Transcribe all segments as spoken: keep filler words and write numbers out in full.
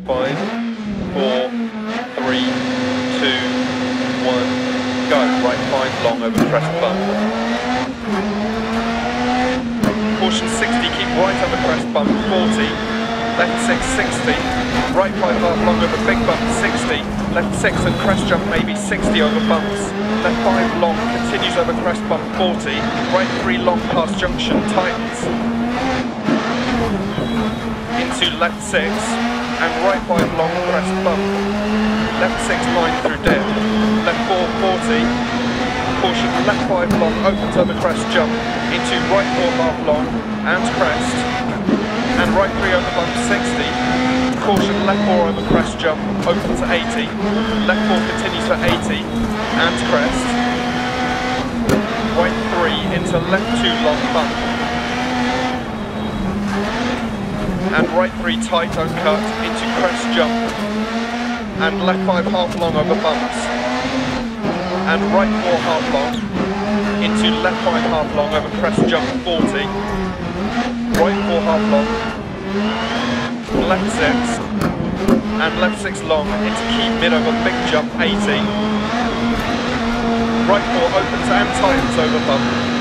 five, four, three, two, one, go. Right five long over crest bump. Caution sixty, keep right over crest bump, forty. Left six, sixty. Right five half long over big bump, sixty. Left six and crest jump maybe sixty over bumps. Left five long continues over crest bump, forty. Right three long past junction, tightens. Into left six and right five long crest bump. Left six line through dip. Left four, forty. Caution left five long opens over crest jump. Into right four half long and crest. And right three over bump, sixty. Caution left four over crest jump, open to eighty. Left four continues for eighty and crest. Right three into left two long bump. And right three tight, don't cut, into crest jump. And left five half long over bumps. And right four half long into left five half long over crest jump, forty. Right four half long, left six, and left six long into keep mid over big jump, eighty. Right four opens and tightens over bump.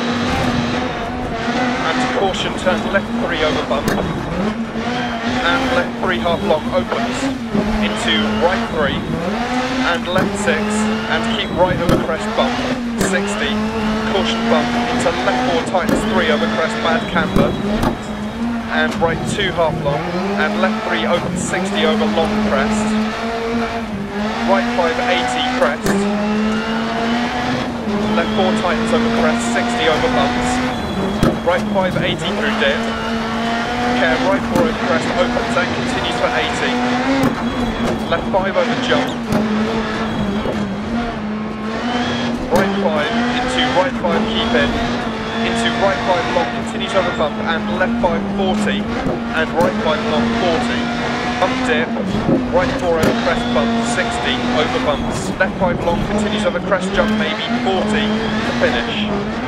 And to caution turn left three over bump. And left three half long opens into right three and left six and keep right over crest bump, sixty. Caution bump into left four tightens three over crest bad camber. And right two half long, and left three opens sixty over long crest. Right five eighty crest. Left four tightens over crest, sixty over bumps. Right five eighty through dip. Care right four over crest opens and continues for eighty. Left five over jump. Right five into right five keep in. Into right five long continues over bump and left five forty and right five long forty. Bump dip, right four over crest bump, sixty over bumps. Left five long continues over crest jump maybe forty to finish.